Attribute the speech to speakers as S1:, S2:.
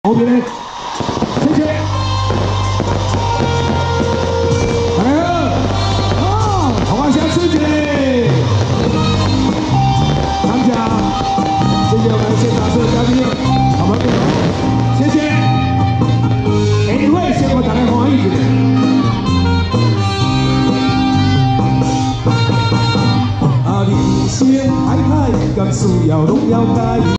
S1: 后面的，谢谢。好，同下次见。参加，谢谢我们现场所有嘉宾，好朋友，谢谢。下会先给大家欢喜一下。啊，人生海海，甘需要拢了解。